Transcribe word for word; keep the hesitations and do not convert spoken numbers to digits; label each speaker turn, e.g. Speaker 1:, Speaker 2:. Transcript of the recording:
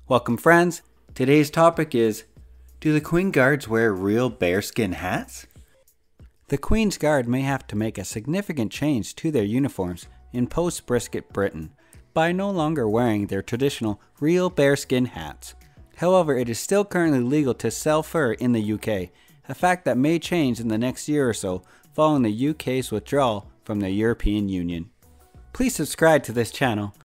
Speaker 1: Welcome friends, today's topic is, do the Queen Guards wear real bearskin hats? The Queen's Guard may have to make a significant change to their uniforms in post-Brisket Britain by no longer wearing their traditional real bearskin hats. However, it is still currently legal to sell fur in the U K, a fact that may change in the next year or so following the U K's withdrawal from the European Union. Please subscribe to this channel